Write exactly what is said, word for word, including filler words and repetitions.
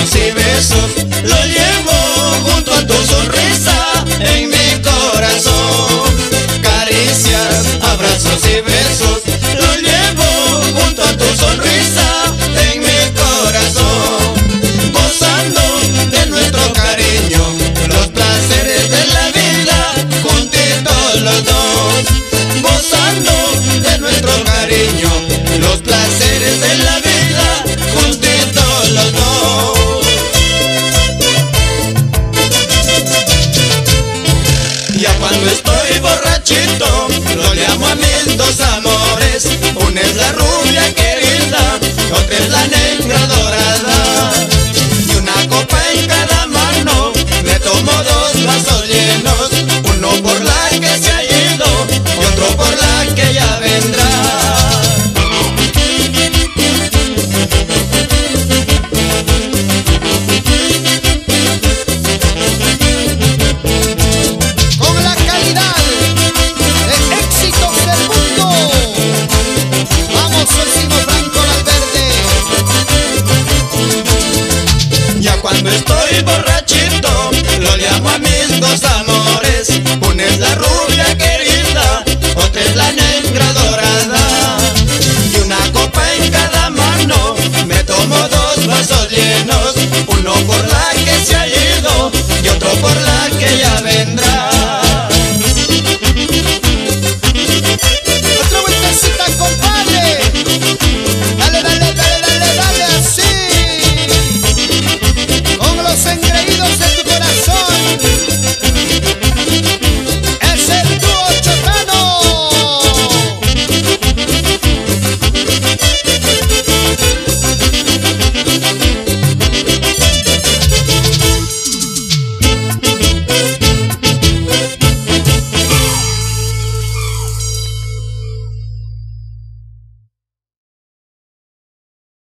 abrazos y besos, lo llevo junto a tu sonrisa en mi corazón. Caricias, abrazos y besos, lo llevo junto a tu sonrisa en mi corazón. Gozando de nuestro cariño, los placeres de la vida, juntitos los dos. Gozando de nuestro cariño, los placeres de la vida, juntitos los dos. Ya cuando estoy borrachito, lo llamo a mis dos amores. Una es la rubia querida, otra es la negra dorada. Y una copa en cada mano, me tomo dos vasos llenos. Uno por la que se ha ido y otro por la que ya vendrá. Con la calidad de éxitos del mundo, vamos Solcino Franco Valverde. Ya cuando estoy borracho